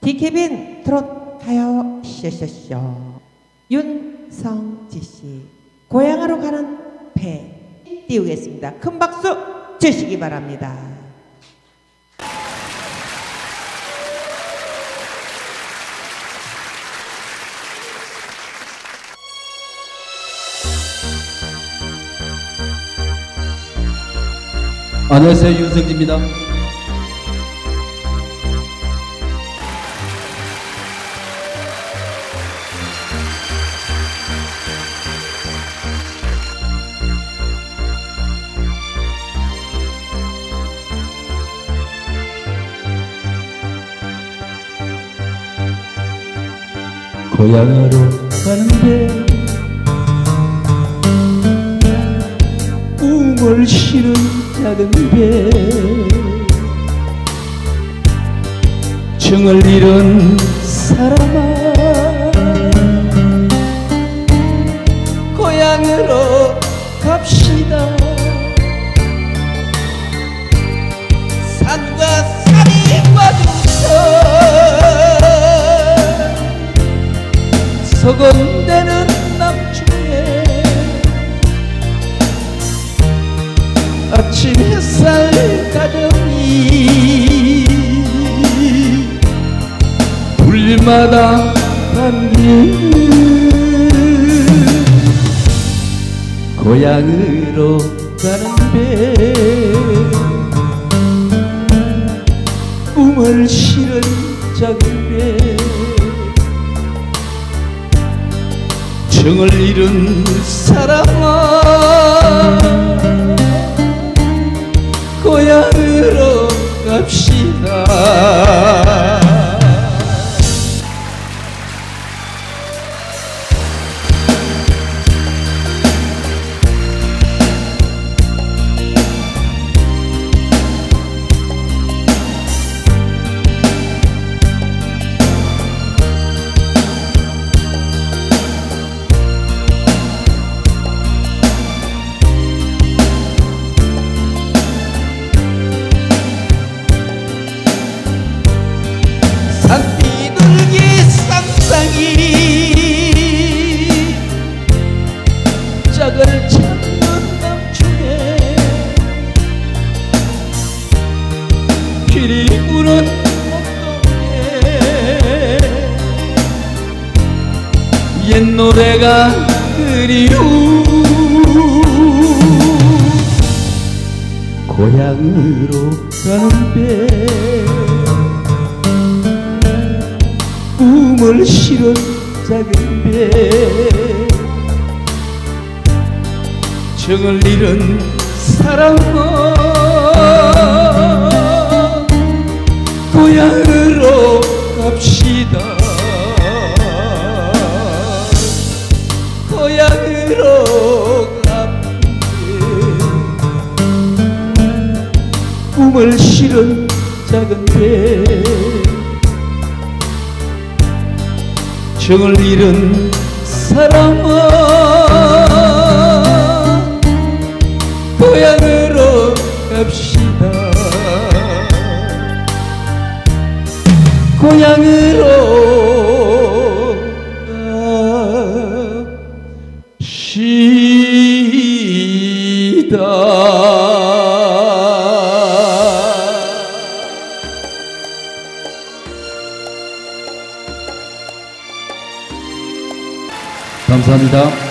BKBN 트롯 가요 쇼쇼쇼 윤성지씨 고향으로 가는 배 띄우겠습니다. 큰 박수 주시기 바랍니다. 안녕하세요, 윤성지입니다. 고향으로 가는데 꿈을 실은 작은 배 정을 잃은 사람아 고향으로 갑시다. 산과 산이 마주쳐 소곤대는 남중에 아침 햇살 가정이 불마다 담긴 고향으로 가는 배 꿈을 실은 작은 배 정을 잃은 사람아 고향으로 갑시다. 산비둘기 쌍쌍이 짝을 찾는 남중에 길이 부는 목동에 옛 노래가 그리운 고향으로 가는 배 꿈을 실은 작은 배 정을 잃은 사람아 고향으로 갑시다. 고향으로 갑시다. 꿈을 실은 작은 배 정을 잃은 사람아 고향으로 갑시다. 고향으로 갑시다. 감사합니다.